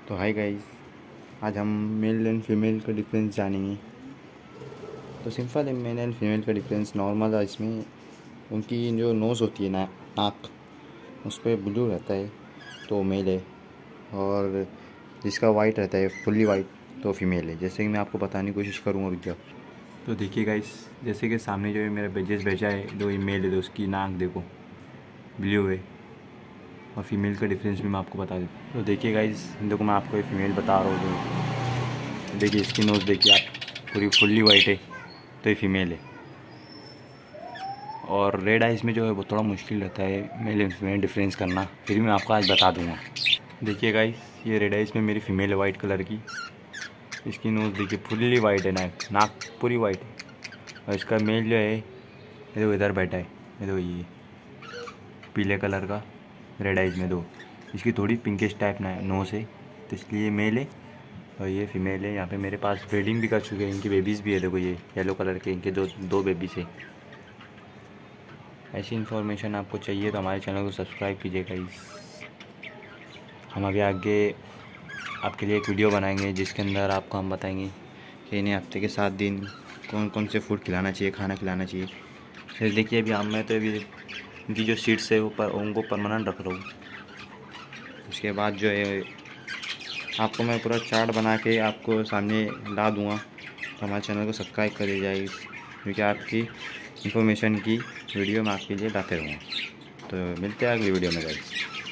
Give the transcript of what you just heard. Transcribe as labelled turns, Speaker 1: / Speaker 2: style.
Speaker 1: तो हाय गाइस, आज हम मेल एंड फीमेल का डिफरेंस जानेंगे। तो सिंपल है, मेल एंड फीमेल का डिफरेंस नॉर्मल है। इसमें उनकी जो नोज़ होती है नाक उस पर ब्लू रहता है तो मेल है, और जिसका वाइट रहता है फुल्ली वाइट तो फीमेल है। जैसे कि मैं आपको बताने की कोशिश करूँगा, रुक जाओ। तो देखिए गाइस, जैसे कि सामने जो है मेरा बेजेस भेजा है, दो मेल है तो उसकी नाक देखो ब्लू है, और फीमेल का डिफरेंस भी मैं आपको बता देता हूँ। तो देखिए गाइस, देखो मैं आपको ये फीमेल बता रहा हूँ। तो देखिए इसकी नोज़ देखिए आप, पूरी फुल्ली वाइट है तो ये फीमेल है। और रेड आइज़ में जो है वो थोड़ा मुश्किल रहता है मेल एंड फीमेल डिफरेंस करना, फिर भी मैं आपको आज बता दूँगा। देखिए गाइस, ये रेड आइज़ में मेरी फ़ीमेल है वाइट कलर की। इसकी नोज़ देखिए फुल्ली वाइट है, नाक पूरी वाइट है। और इसका मेल जो है ये तो इधर बैठा है, ये तो ये पीले कलर का रेड आइज़ में दो। इसकी थोड़ी पिंकिश टाइप ना नोज़ है, तो इसलिए मेल है और ये फीमेल है। यहाँ पे मेरे पास ब्रीडिंग भी कर चुके हैं, इनकी बेबीज़ भी है। देखो ये येलो कलर के इनके दो बेबीज़ है। ऐसी इन्फॉर्मेशन आपको चाहिए तो हमारे चैनल को सब्सक्राइब कीजिएगा। हम अभी आगे आपके लिए एक वीडियो बनाएंगे जिसके अंदर आपको हम बताएंगे कि इन्हें हफ्ते के 7 दिन कौन कौन से फूड खिलाना चाहिए, खाना खिलाना चाहिए। फिर देखिए अभी मैं तो अभी इनकी जो सीड्स है वो उनको परमानेंट रख रहा हूँ। उसके बाद जो है आपको मैं पूरा चार्ट बना के आपको सामने ला दूँगा। तो हमारे चैनल को सब्सक्राइब कर दीजिए, क्योंकि आपकी इन्फॉर्मेशन की वीडियो मैं आपके लिए लाते रहूँगा। तो मिलते हैं अगली वीडियो में गाइस।